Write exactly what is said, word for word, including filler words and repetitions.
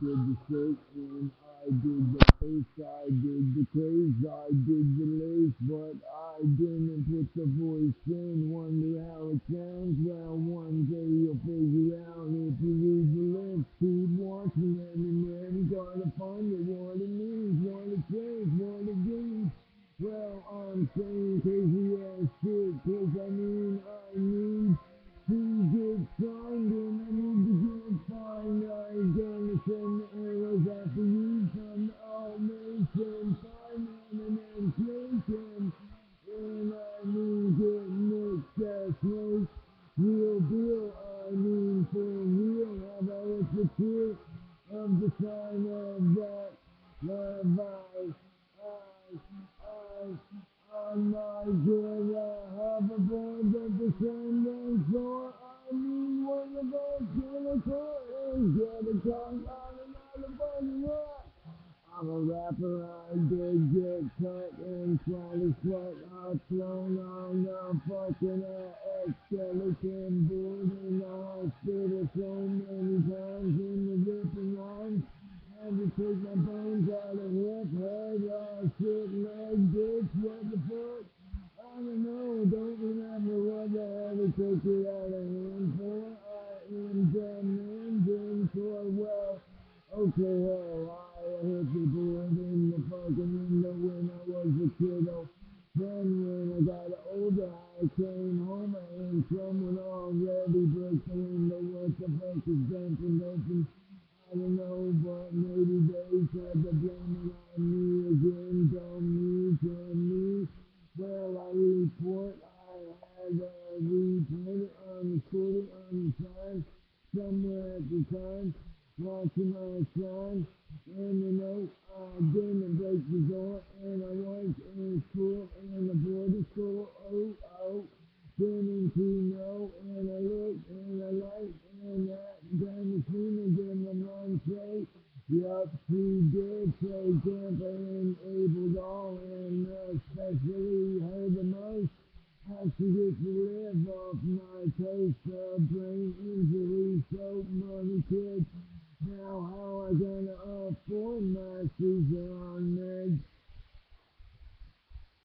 did the shake and I did the bass, I did the craze, I did the lace, but I didn't put the voice in. Wonder how it sounds. Well, one day you'll figure out if you read the lips. Keep watching them and then gotta find it. What it means, what it says, what it means. Well, I'm saying crazy ass shit, cause I mean, I need to get signed and I need to get fined. I ain't gonna send the arrows after you from the automation, find them and then take them. And I mean get mixed that snake, real deal, I mean for real. Have I looked the truth of the sign of that love I, I, I, I'm not gonna have a board that the sun goes for. I mean one of us gonna call and get a tongue on another fucking rock. I'm a rapper, I did get cut and slightly sweat. I've flown on the fucking uh, skeleton board in the hospital so many times in the ripping lines. Had to take my bones out of hip, head, uh, shit, leg, bitch, what the fuck? I don't know, don't remember what the hell they took it out of hand for. I am the man, doing so well. Okay, well, I hit the board in the fucking window when I was a kiddo. Then when I got older, I came home and someone already broke the window. What the fuck is jumping open? I don't know, but maybe they tried to blame it on me again. Don't me to me. Well, I report I had a report on the scooter on the side somewhere at the time. Watching my son, and you know, I didn't break the door, and I was in school, and the boarding school, oh, oh, didn't you know, and I looked, and I liked, and that, then the scene again, my mom say, yup, she did say Grandpa and Abel all, and especially her the most. How she gets to live off my toast of brain injury, so money kids. Now how